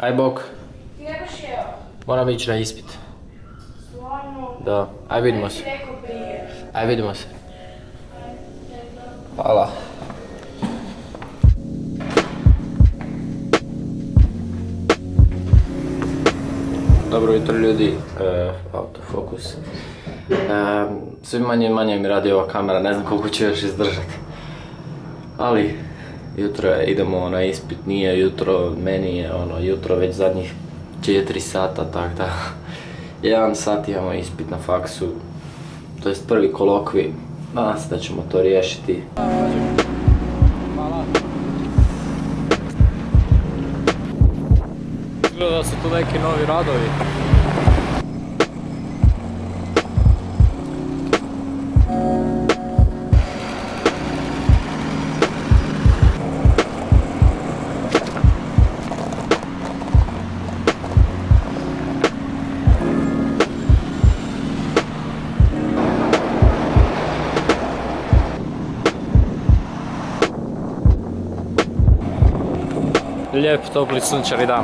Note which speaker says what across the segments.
Speaker 1: Aj bok.
Speaker 2: Ti ne baš jeo?
Speaker 1: Moram ići na ispit.
Speaker 2: Stvarno?
Speaker 1: Da, aj vidimo se.
Speaker 2: Ti rekao prije.
Speaker 1: Aj vidimo se. Hvala. Dobro jutro ljudi, autofokus. Sve manje mi radi ova kamera, ne znam koliko će još izdržati. Ali, jutro je, idemo na ispit, nije jutro, meni je jutro već zadnjih 4 sata, tak da. 1 sat imamo ispit na faksu, to jest prvi kolokvij, nadam se da ćemo to riješiti. Hvala. Izgleda da su tu neki novi radovi. Lijep, topli, sunčani dan.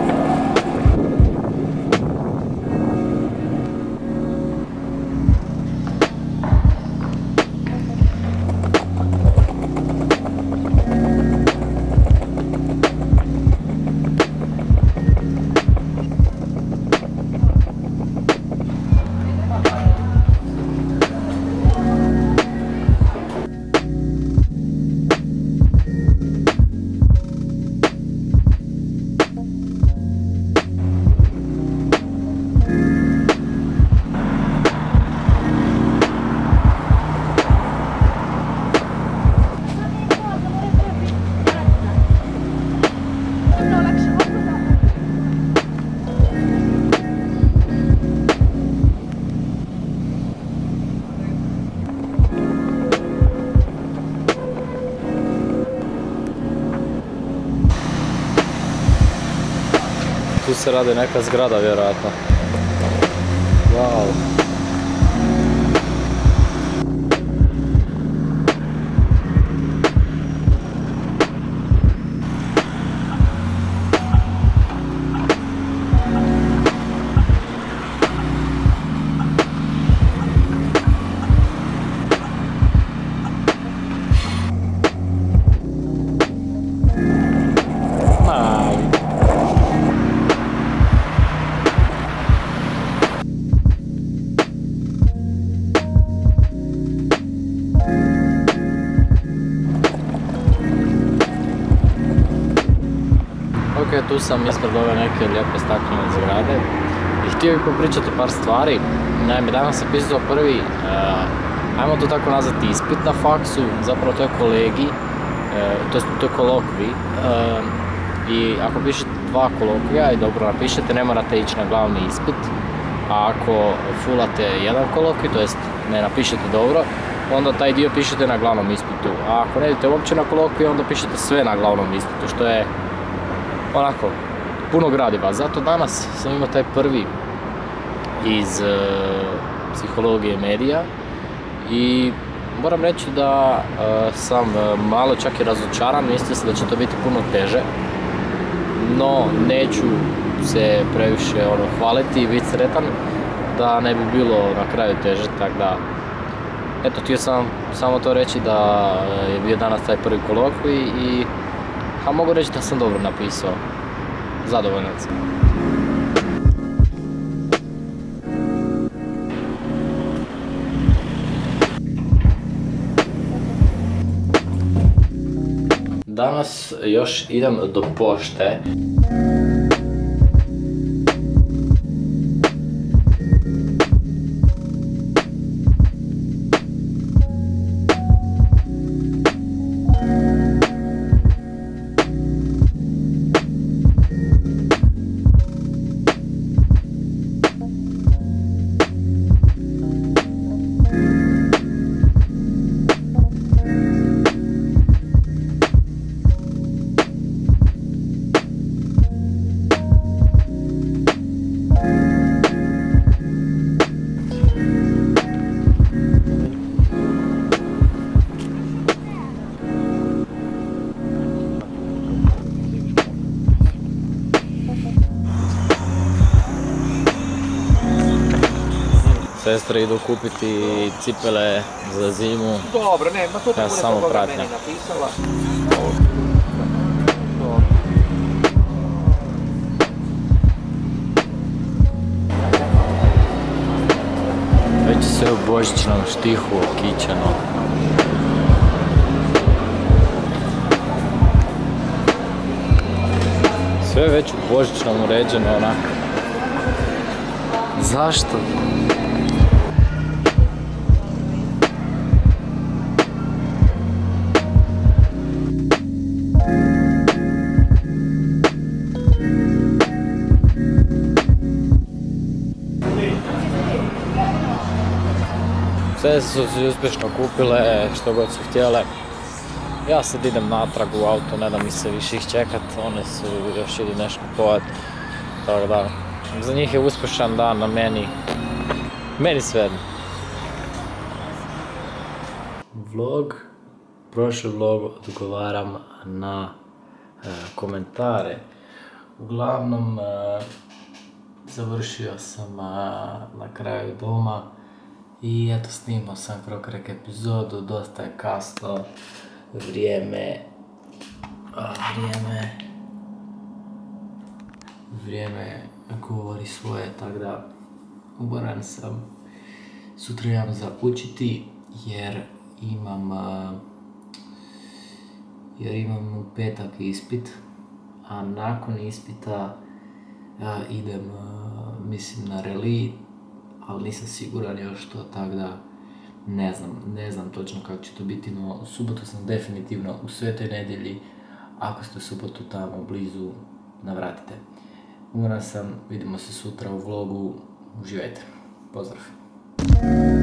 Speaker 1: Tu se radi neka zgrada vjerojatno. Wow. Tu sam ispred ove neke lijepe staklene zgrade i htio bih popričati par stvari. Naime, danas sam pisao prvi, ajmo to tako nazvati, ispit na faksu, zapravo to je kolegij, to je kolokvij. I ako pišete 2 kolokvija i dobro napišete, ne morate ići na glavni ispit, a ako fulate 1 kolokvij, to jest ne napišete dobro, onda taj dio pišete na glavnom ispitu, a ako ne idete uopće na kolokvij, onda pišete sve na glavnom ispitu, što je onako, puno gradiva. Zato danas sam imao taj prvi iz psihologije medija i moram reći da sam malo čak i razočaran, mislio sam da će to biti puno teže, no neću se previše hvaliti i biti sretan da ne bi bilo na kraju teže, tako da eto, htio sam samo to reći da je bio danas taj prvi kolokvij i mogu reći da sam dobro napisao. Zadovoljan sam. Danas još idem do pošte. Sestre idu kupiti cipele za zimu.
Speaker 3: Dobro, ne, ma to ti
Speaker 1: Ja
Speaker 3: bude
Speaker 1: samo
Speaker 3: toga
Speaker 1: pratnja.
Speaker 3: meni napisala.
Speaker 1: Već je sve u božićnom štihu okićeno. Sve je već u božićnom uređeno onako. Zašto? Sve su si uspješno kupile što god su htjele. Ja sad idem natrag u auto, ne da mi se više ih čekat, one su još idu nešto kupovat. Tako da, za njih je uspješan dan, na meni svejedno. Prošli vlog odgovaram na komentare. Uglavnom, završio sam na kraju doma i eto snimao sam Prokrek epizodu, dosta je kasno, vrijeme govori svoje, tako da umoran sam. Sutra imam za učiti jer imam u petak ispit, a nakon ispita idem mislim na reli, ali nisam siguran još to, tako da ne znam točno kako će to biti, no u subotu sam definitivno u Svetoj Nedjelji. Ako ste u subotu tamo blizu, navratite. Umoran sam, vidimo se sutra u vlogu, uživajte. Pozdrav!